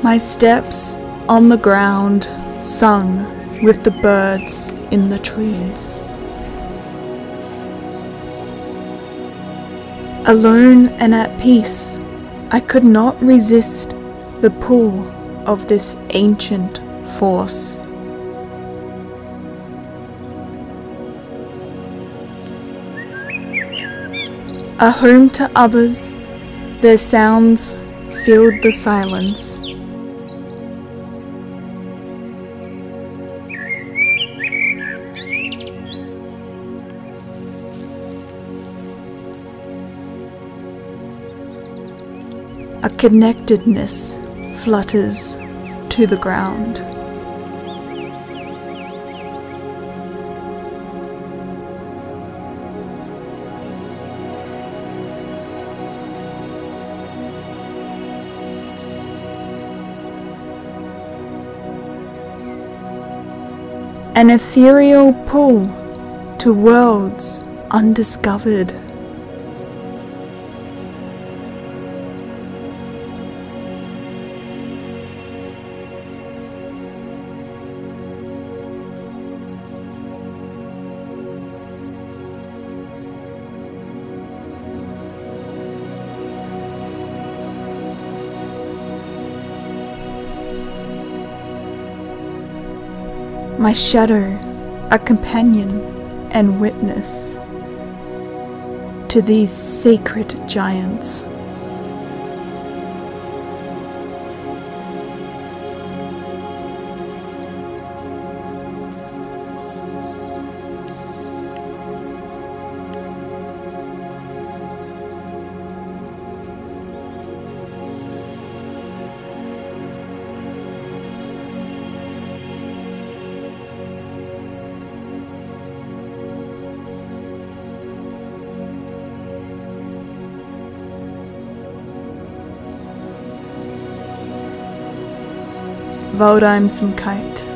My steps on the ground sung with the birds in the trees. Alone and at peace, I could not resist the pull of this ancient force. A home to others, their sounds filled the silence. A connectedness flutters to the ground. An ethereal pull to worlds undiscovered. My shadow, a companion and witness to these sacred giants. Waldeinsamkeit.